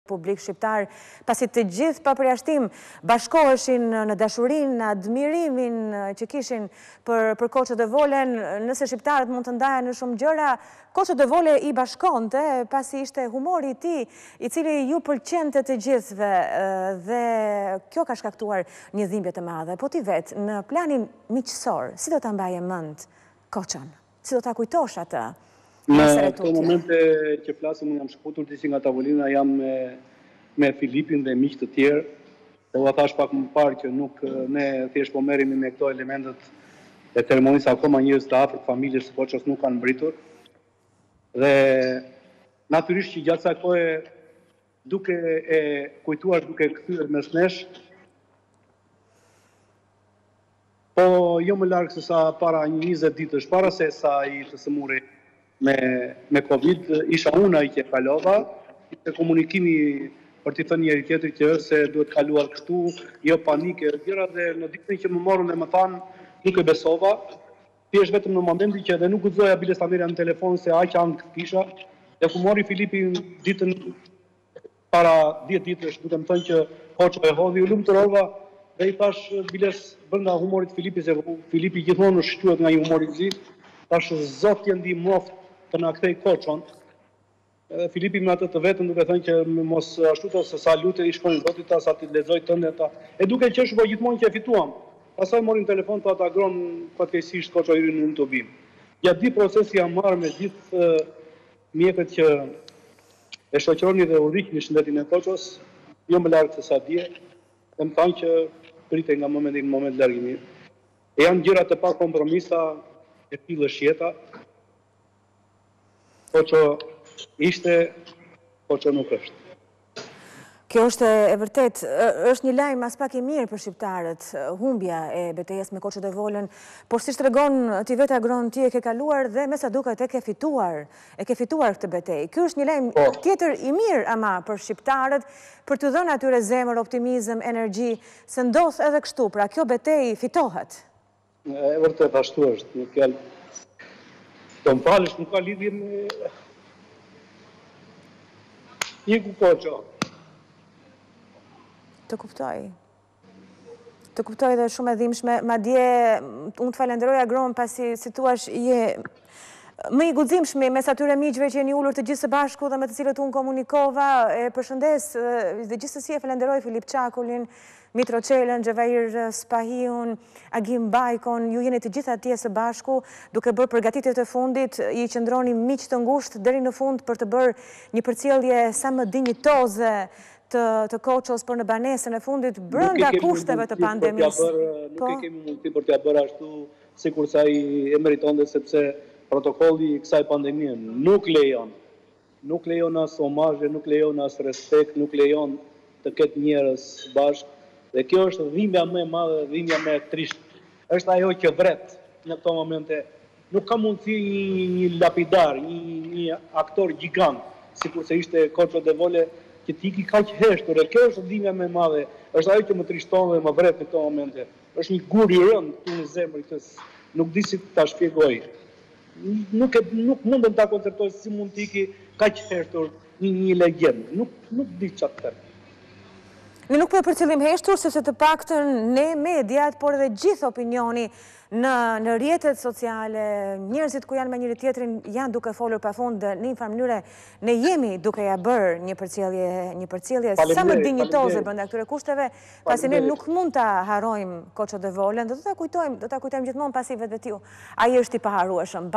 publik shqiptar, pasi të gjithë pa përjashtim bashkoheshin në dashurinë, në admirimin që kishin për Koçët e Volen, nëse shqiptarët mund të ndahen në shumë gjëra, Koçët e Vole i bashkonte, pasi ishte humori i tij, i cili ju pëlqente të gjithëve, dhe kjo ka shkaktuar një dhimbje të madhe. Po ti vetë, në planin miqësor, si do ta mbaje mend Koçën? Si do ta kujtosh atë? Në këto momente që flasim, jam shkutur disi nga tavolina, jam me Filipin dhe miq të tjerë. Dhe u thash pak më parë që nuk ne thjesht po merremi me këto elementet e ceremonisë, akoma njerëz të afërt familjes së Koçës nuk kanë mbritur. Dhe natyrisht që gjatë kësaj kohe, duke e kujtuar, duke kthyer mes nesh, po jo më larg se sa para 20 ditësh, para se sa i të sëmuri me Covid, isha unë ai që kalova, ishte komunikimi për t'i thënë njëri tjetrit që se duhet kaluar kështu, jo panike e tjera, dhe në ditën që më morën dhe më thanë, nuk e besova, thjesht vetëm në momentin që edhe nuk guxoja bile sa merja në telefon se aq ankth kisha, dhe ku mori Filipi ditën para 10 ditësh, duke më thënë që Koço e hodhi, u lumturova dhe i thash biles brenda humorit Filipi, se Filipi gjithmonë shquhet nga një humor i zi, thash Zoti e ndihmoft të na kthej Koçon. Filipi me atë të vetën duke thënë që mos ashtu të se sa lutë i shkojnë Zotit ta, sa ti lexoj tënde ta. E duke qeshur po gjithmonë që e fituam. Pastaj morin telefon të atagron fatkeqësisht Koço i rinë në tubim. Gjatë di procesi jam marrë me gjithë mjekët që e shoqëroni dhe udhëhiqni shëndetin e Koços, jo më larg se sa dje, dhe më thanë që pritej nga momenti në moment largimi. E janë gjëra të pa kompromisa, e tillësh jeta. Koço ishte, Koço nuk është. Kjo është e vërtet, është një lajm as pak i mirë për shqiptarët, humbja e betejës me Koçët e Volen, por si tregon ti vetë Agron, ti e ke kaluar dhe me sa duket e ke fituar këtë betejë. Ky është një lajm tjetër i mirë ama për shqiptarët, për t'u dhënë atyre zemër, optimizëm, energji, se ndodh edhe kështu, pra kjo betejë fitohet. E vërtet ashtu është, një fjalë. Do më falësh, nuk ka lidhje me iku Koço. Të kuptoj. Të kuptoj dhe shumë e dhimbshme. Madje unë të falenderoj Agron pasi si thua je më i guximshëm mes atyre miqve që jeni ulur të gjithë së bashku dhe me të cilët unë komunikova. E përshëndes dhe gjithsesi e falenderoj Filip Çakullin, Mitro Çelën, Xhevair Spahiun, Agim Bajkon, ju jeni të gjithë atje së bashku, duke bërë përgatitjet e fundit, i qëndroni miq të ngushtë deri në fund për të bërë një përcjellje sa më dinjitoze të Koços për në banesën e fundit brenda kushteve të pandemisë. Nuk e kemi mundësi për t'ia bërë ashtu sikur sa i meritonte, sepse protokolli i kësaj pandemie nuk lejon as omazhe, nuk lejon as respekt, nuk lejon të ketë njerëz bashkë. Dhe kjo është dhimbja më e madhe, dhimbja më e trisht. Është ajo që vret në këto momente. Nuk ka mundësi një lapidar, një aktor gjigant, sikur se ishte Koço e Vole, që t'i kaq heshtur. Dhe kjo është dhimbja më e madhe. Është ajo që më trishton dhe më vret në këto momente. Është një gur i rënd këtu në zemër këtë. Nuk di si ta shpjegoj. Nuk mundem ta konceptoj si mund t'i kaq heshtur një legjend. Nuk di çfarë të them. Ne nuk po e përcjellim heshtur, sepse të paktën ne mediat, por edhe gjithë opinioni në rrjetet sociale, njerëzit ku janë me njëri tjetrin janë duke folur pafund dhe në një farë mënyre ne jemi duke ja bërë një përcjellje sa më dinjitoze brenda këtyre kushteve, pasi ne nuk mund ta harrojmë Koçët e Volen, do ta kujtojmë gjithmonë pasi vetvetiu. Ai është i paharrueshëm.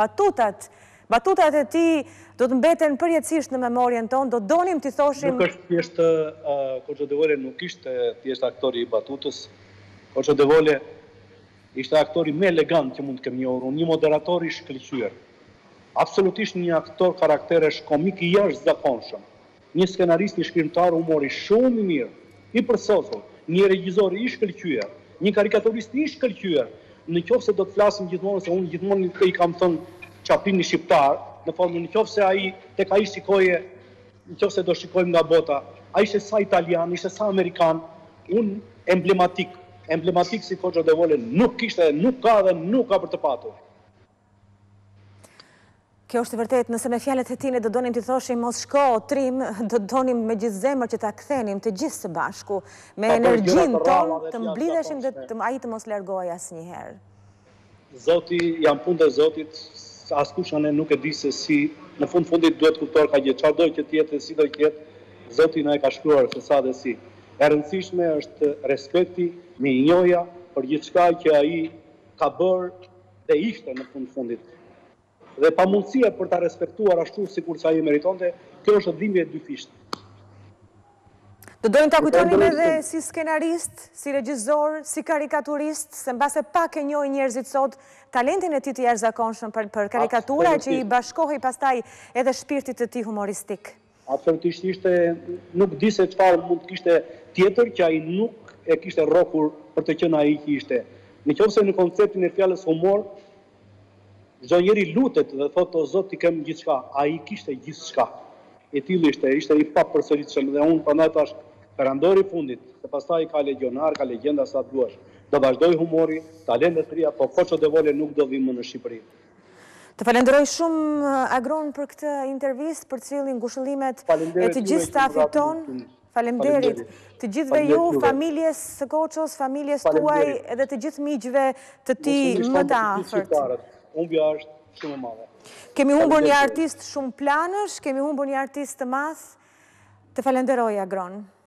Batutat e tij do të mbeten përjetësisht në memorien tonë, do donim t'i thoshim... Nuk është thjesht, Koço e Vole nuk ishte thjesht aktori i batutës. Koço e Vole ishte aktori më elegant që mund të kemi njohur, një moderator i shkëlqyer. Absolutisht një aktor karakteresh komik i jashtëzakonshëm. Një skenarist, një shkrimtar humori shumë i mirë, i përsosur, një regjisor i shkëlqyer, një karikaturist i shkëlqyer. Nëse do të flasim gjithmonë, se unë gjithmonë i kam thënë çapini shqiptar, në formën nëse ai tek ai shikoje, nëse do shikojmë nga bota, ai ishte sa italian, ishte sa amerikan, unë emblematik si Koço e Vole nuk kishte, nuk ka dhe nuk ka për të patur. Kjo është vërtet, nëse me fjalët e tine do donim të thoshim mos shko, trim, do donim me gjithë zemër që ta kthenim të gjithë së bashku, me energjin ton të mblidheshim dhe ai të mos largohej asnjëherë. Zoti, janë punë e Zotit, askush anë nuk e di se si, në fundit duhet kuptuar ka gjë, çfarë do që të jetë, si do të jetë, Zoti na e ka shkruar se sa dhe si. E rëndësishme është respekti, mirënjohja për gjithçka që ai ka bërë dhe ishte në fundit. Dhe pamundësia për ta respektuar ashtu sikur sa ai meritonte, kjo është dhimbje e dyfisht. Do dojmë ta kujtonim edhe si skenarist, si regjisor, si karikaturist, se mbase pak e njohin njerëzit sot talentin e tij të jashtëzakonshëm për karikatura që i bashkohej pastaj edhe shpirtit të tij humoristik. Absolutisht ishte, nuk di se çfarë mund të kishte tjetër që ai nuk e kishte rrokur për të qenë ai që ishte. Nëse në konceptin e fjalës humor, çdo njeri lutet dhe thotë o Zot, ti kem gjithçka, ai kishte gjithçka. E tillë ishte i papërsëritshëm dhe unë prandaj tash perandori fundit, se pastaj ka legionar, ka legjenda sa duash. Do vazhdoj humori, talente të reja, po koçot e vole nuk do vinë më në Shqipëri. Të falenderoj shumë Agron për këtë intervistë, për cilin ngushëllimet e të gjithë stafit ton. Faleminderit të gjithëve ju, familjes së Koços, familjes tuaj edhe të gjithë miqve të tij më të afërt. Humbja është shumë e madhe. Kemi humbur një artist shumë planësh, kemi humbur një artist të madh. Të falenderoj Agron.